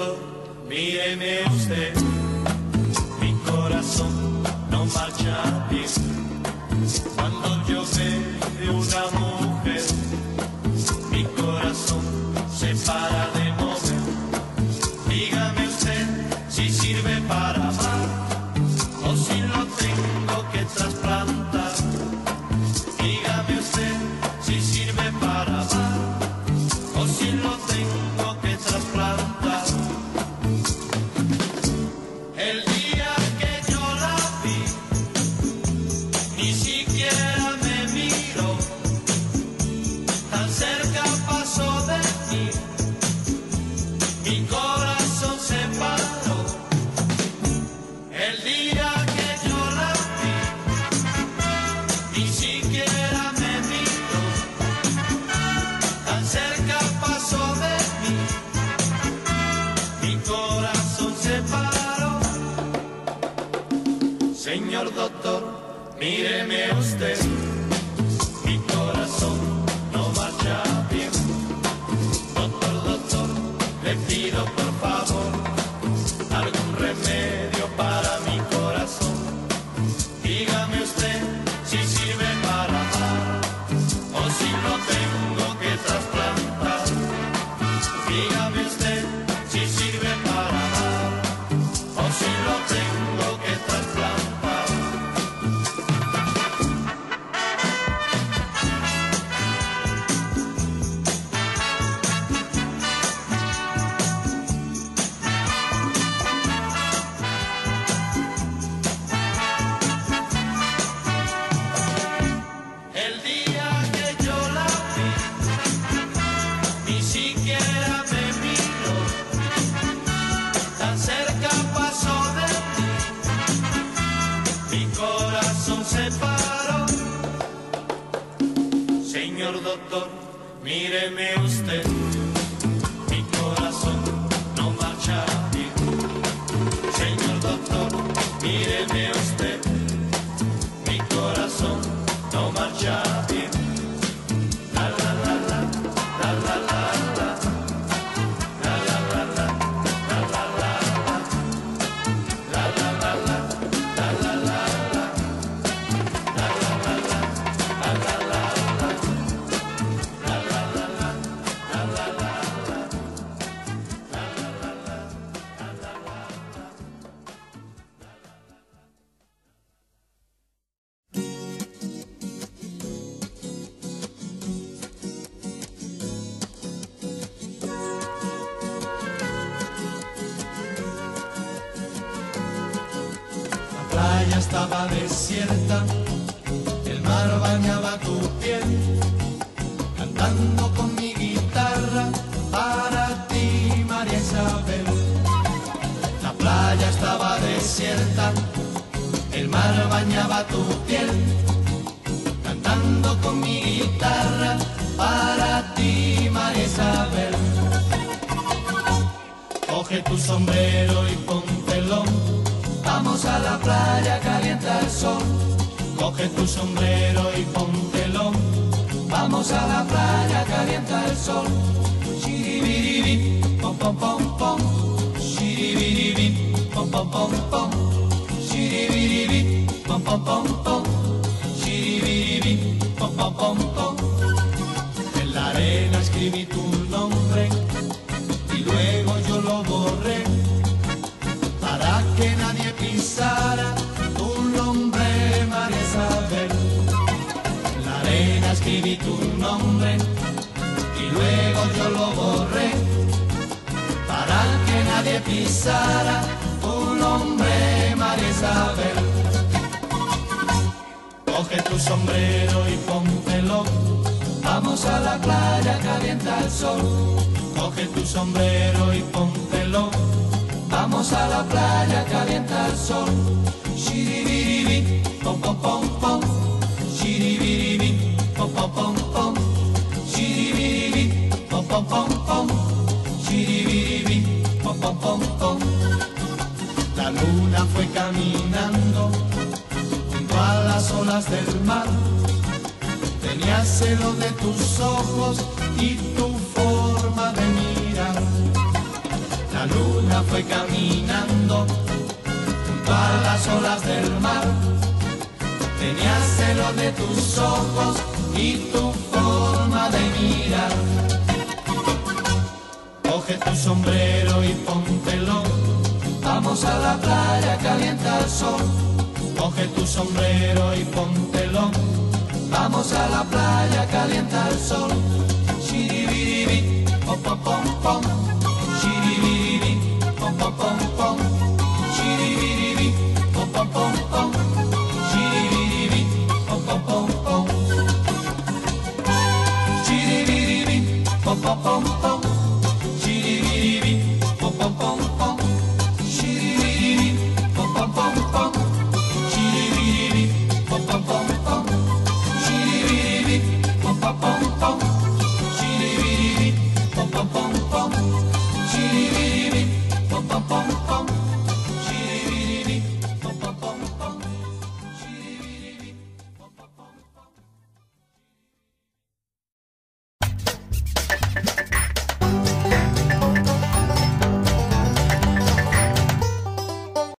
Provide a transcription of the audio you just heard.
doctor, míreme usted, mi corazón no marcha bien. Cuando yo veo una mujer, mi corazón se para de mover. Dígame usted si sirve para amar o si lo tengo que trasplantar. Dígame usted si sirve para amar o si lo tengo que trasplantar. El día que yo la vi, ni siquiera me miró, tan cerca pasó de mí, mi corazón se paró. El día que yo la vi, ni siquiera me miró, tan cerca pasó de mí, mi corazón se paró. Señor doctor, míreme usted, mi corazón no marcha bien. Doctor, doctor, le pido por favor algún remedio para mi corazón. Dígame usted si sirve para amar o si lo tengo que trasplantar. Dígame usted si sirve para amar o si lo tengo que trasplantar. El día que yo la vi, ni siquiera me miró, tan cerca pasó de mí, mi corazón se paró. Señor doctor, míreme usted, mi corazón no marcha bien. Señor doctor, míreme usted, mi corazón no marcha bien. La la la la, la la la la, la la la la, la la la la, la la la la, la la la la, la la la la, la la la la, la la la la, la la la la, la la la la. La playa estaba desierta, el mar bañaba tu piel, cantando con mi guitarra para ti, María Isabel. La playa estaba desierta, el mar bañaba tu piel, cantando con mi guitarra para ti, María Isabel. Coge tu sombrero y póntelo, vamos a la playa, calienta el sol. Coge tu sombrero y póntelo, vamos a la playa, calienta el sol. Shiribiribi, pom pom pom pom, shiribiribi, pom pom pom pom, shiribiribi, pom pom pom pom, shiribiribi, pom pom pom pom. En la arena escribí tu nombre y luego yo lo borré, para que nadie pisara tu nombre, María Isabel. En la arena escribí tu nombre y luego yo lo borré, para que nadie pisara tu nombre, María Isabel. Coge tu sombrero y póntelo, vamos a la playa, calienta el sol. Coge tu sombrero y póntelo, vamos a la playa, calienta el sol. Shiribiribi, pom pom pom pom, shiribiribi, pom pom pom pom, shiribiribi, pom pom pom pom, shiribiribi, pom pom pom pom. La luna fue caminando junto a las olas del mar, tenía celo de tus ojos y tu forma de mirar. La luna fue caminando junto a las olas del mar. Tenía celo de tus ojos y tu forma de mirar. Coge tu sombrero y póntelo, vamos a la playa, calienta el sol. Coge tu sombrero y póntelo, vamos a la playa, calienta el sol. Shiribiribi, pom pom pom pom. Shiribiribi, pom pom pom pom. Shiribiribi, pom pom pom pom. Shiribiribi, pom pom pom pom. Shiribiribi, pom pom pom pom. Shiribiribi, pom pom pom.